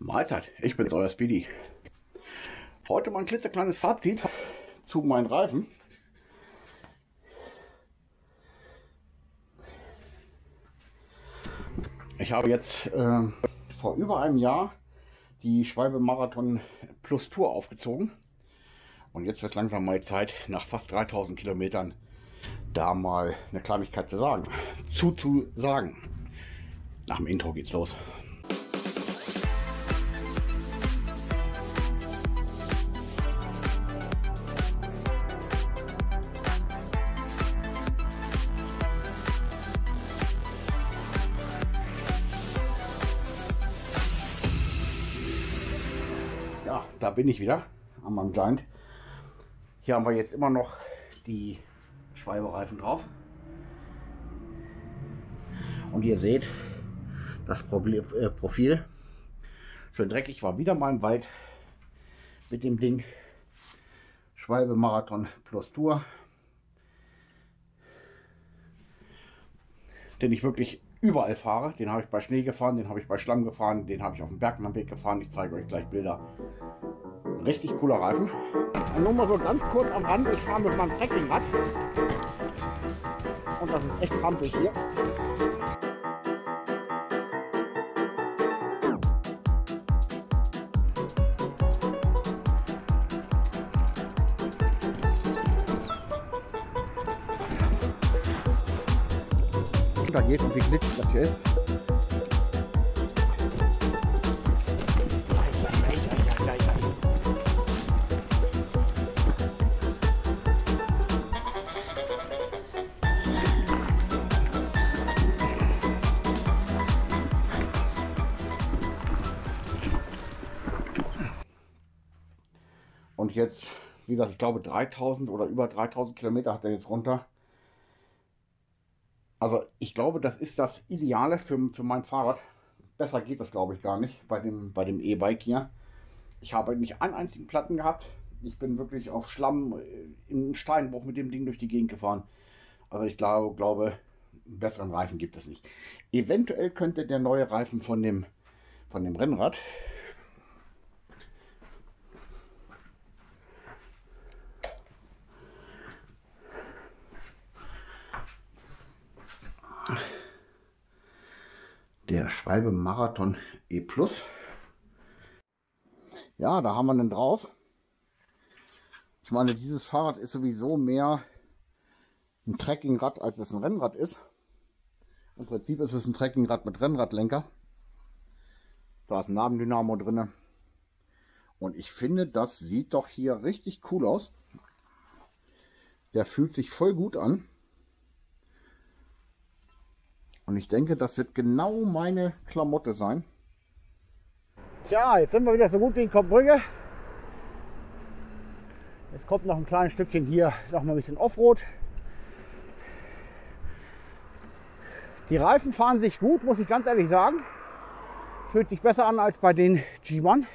Mahlzeit, ich bin's, euer Speedy. Heute mal ein klitzekleines Fazit zu meinen Reifen. Ich habe jetzt vor über einem Jahr die Schwalbe Marathon Plus Tour aufgezogen. Und jetzt wird es langsam mal Zeit, nach fast 3000 Kilometern da mal eine Kleinigkeit zu sagen. Nach dem Intro geht's los. Ja, da bin ich wieder an meinem Giant. Hier haben wir jetzt immer noch die Schwalbe-Reifen drauf. Und ihr seht, das Profil schön dreckig, war wieder mal im Wald mit dem Ding. Schwalbe Marathon Plus Tour, den ich wirklich überall fahre. Den habe ich bei Schnee gefahren, den habe ich bei Schlamm gefahren, den habe ich auf dem Bergmannweg gefahren. Ich zeige euch gleich Bilder. Richtig cooler Reifen. Und nur mal so ganz kurz am Rand, ich fahre mit meinem Trekkingrad und das ist echt trampelig hier. Da geht und wie glitschig das hier ist. Und jetzt, wie gesagt, ich glaube 3000 oder über 3000 Kilometer hat er jetzt runter. Also ich glaube, das ist das Ideale für mein Fahrrad. Besser geht das, glaube ich, gar nicht bei dem E-Bike hier. Ich habe nicht einen einzigen Platten gehabt. Ich bin wirklich auf Schlamm in Steinbruch mit dem Ding durch die Gegend gefahren. Also ich glaube, einen besseren Reifen gibt es nicht. Eventuell könnte der neue Reifen von dem Rennrad der Schwalbe Marathon E Plus. Ja, da haben wir den drauf. Ich meine, dieses Fahrrad ist sowieso mehr ein Trekkingrad, als es ein Rennrad ist. Im Prinzip ist es ein Trekkingrad mit Rennradlenker. Da ist ein Nabendynamo drin. Und ich finde, das sieht doch hier richtig cool aus. Der fühlt sich voll gut an. Und ich denke, das wird genau meine Klamotte sein. Tja, jetzt sind wir wieder so gut wie in Koppbrügge. Jetzt kommt noch ein kleines Stückchen hier, noch mal ein bisschen Offroad. Die Reifen fahren sich gut, muss ich ganz ehrlich sagen. Fühlt sich besser an als bei den G1.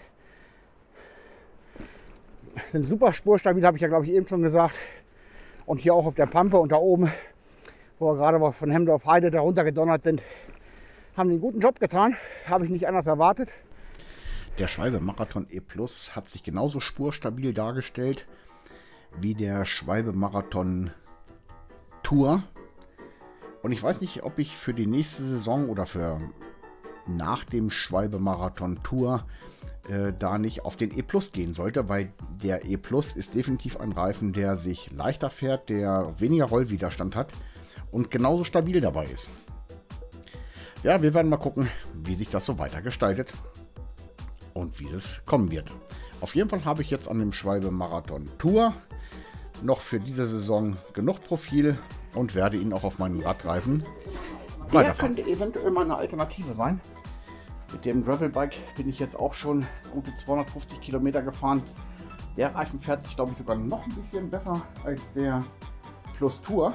Sind super spurstabil, habe ich ja glaube ich eben schon gesagt. Und hier auch auf der Pampe und da oben, wo wir gerade von Hemdorf Heide da runter gedonnert sind, haben die einen guten Job getan. Habe ich nicht anders erwartet. Der Schwalbe Marathon E Plus hat sich genauso spurstabil dargestellt wie der Schwalbe Marathon Tour. Und ich weiß nicht, ob ich für die nächste Saison oder für nach dem Schwalbe Marathon Tour da nicht auf den E Plus gehen sollte, weil der E Plus ist definitiv ein Reifen, der sich leichter fährt, der weniger Rollwiderstand hat und genauso stabil dabei ist. Ja, wir werden mal gucken, wie sich das so weiter gestaltet und wie es kommen wird. Auf jeden Fall habe ich jetzt an dem Schwalbe Marathon Tour noch für diese Saison genug Profil und werde ihn auch auf meinen Radreisen weiterfahren. Der könnte eventuell mal eine Alternative sein. Mit dem Gravelbike bin ich jetzt auch schon gute 250 Kilometer gefahren. Der Reifen fährt sich, glaube ich, sogar noch ein bisschen besser als der Plus Tour.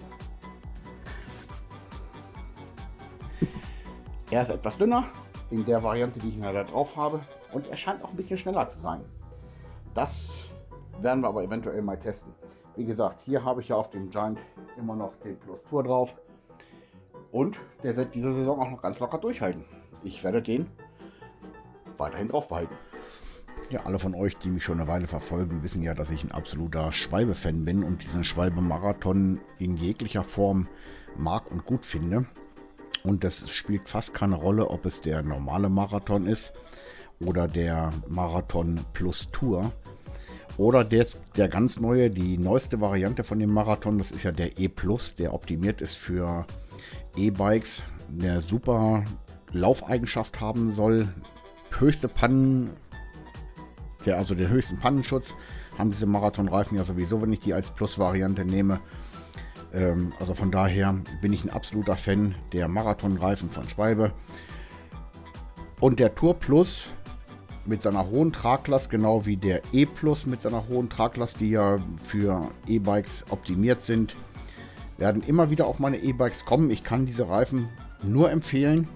Er ist etwas dünner in der Variante, die ich da drauf habe, und er scheint auch ein bisschen schneller zu sein. Das werden wir aber eventuell mal testen. Wie gesagt, hier habe ich ja auf dem Giant immer noch den Plus Tour drauf und der wird diese Saison auch noch ganz locker durchhalten. Ich werde den weiterhin drauf behalten. Ja, alle von euch, die mich schon eine Weile verfolgen, wissen ja, dass ich ein absoluter Schwalbe-Fan bin und diesen Schwalbe-Marathon in jeglicher Form mag und gut finde. Und das spielt fast keine Rolle, ob es der normale Marathon ist oder der Marathon Plus Tour. Oder der ganz neue, die neueste Variante von dem Marathon, das ist ja der E-Plus, der optimiert ist für E-Bikes, der super Laufeigenschaft haben soll, höchste Pannen, also den höchsten Pannenschutz, haben diese Marathonreifen ja sowieso, wenn ich die als Plus-Variante nehme. Also von daher bin ich ein absoluter Fan der Marathonreifen von Schwalbe. Und der Tour Plus mit seiner hohen Traglast, genau wie der E-Plus mit seiner hohen Traglast, die ja für E-Bikes optimiert sind, werden immer wieder auf meine E-Bikes kommen. Ich kann diese Reifen nur empfehlen.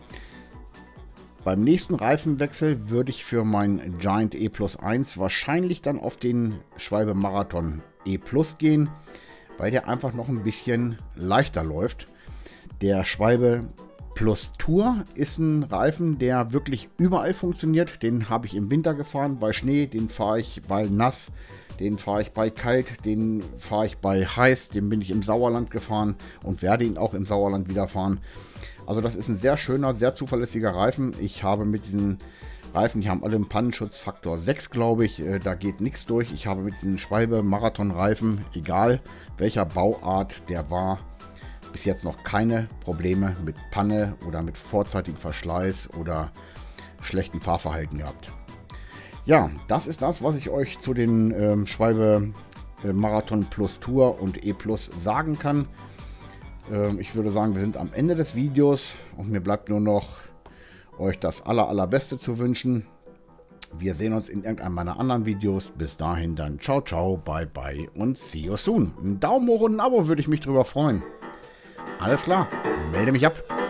Beim nächsten Reifenwechsel würde ich für mein Giant E Plus 1 wahrscheinlich dann auf den Schwalbe Marathon E Plus gehen, weil der einfach noch ein bisschen leichter läuft. Der Schwalbe Plus Tour ist ein Reifen, der wirklich überall funktioniert. Den habe ich im Winter gefahren, bei Schnee, den fahre ich bei nass, den fahre ich bei kalt, den fahre ich bei heiß, den bin ich im Sauerland gefahren und werde ihn auch im Sauerland wieder fahren. Also das ist ein sehr schöner, sehr zuverlässiger Reifen. Ich habe mit diesen Reifen, die haben alle einen Pannenschutzfaktor 6, glaube ich. Da geht nichts durch. Ich habe mit diesen Schwalbe Marathon-Reifen, egal welcher Bauart der war, bis jetzt noch keine Probleme mit Panne oder mit vorzeitigem Verschleiß oder schlechtem Fahrverhalten gehabt. Ja, das ist das, was ich euch zu den Schwalbe Marathon Plus Tour und E Plus sagen kann. Ich würde sagen, wir sind am Ende des Videos und mir bleibt nur noch, euch das allerbeste zu wünschen. Wir sehen uns in irgendeinem meiner anderen Videos. Bis dahin dann ciao, ciao, bye, bye und see you soon. Ein Daumen hoch und ein Abo würde ich mich drüber freuen. Alles klar, melde mich ab.